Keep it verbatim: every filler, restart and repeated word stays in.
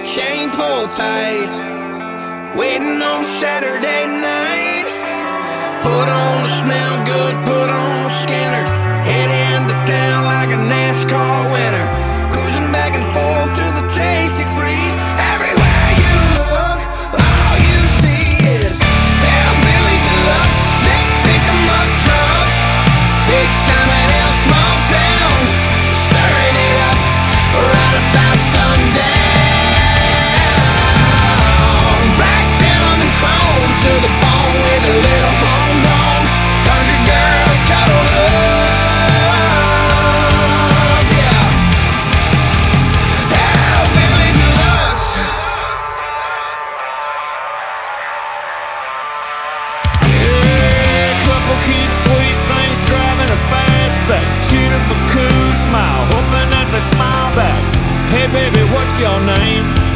chain pulled tight, waiting on Saturday night. Put on the smell good, put on the Skinner, head into town like a NASCAR winner, cruising back and forth through the tasty freeze. Everywhere you look, all you see is Hellbilly Deluxe, slick pick 'em up trucks, big time in a small town, stirring it up right about sundown. Black denim and chrome to the bone with a little homegrown country girls cuddled up, yeah. Hellbilly Deluxe. Yeah, couple cute sweet things driving a fastback, shoot up a cool smile, hoping that they smile back. Hey baby, what's your name?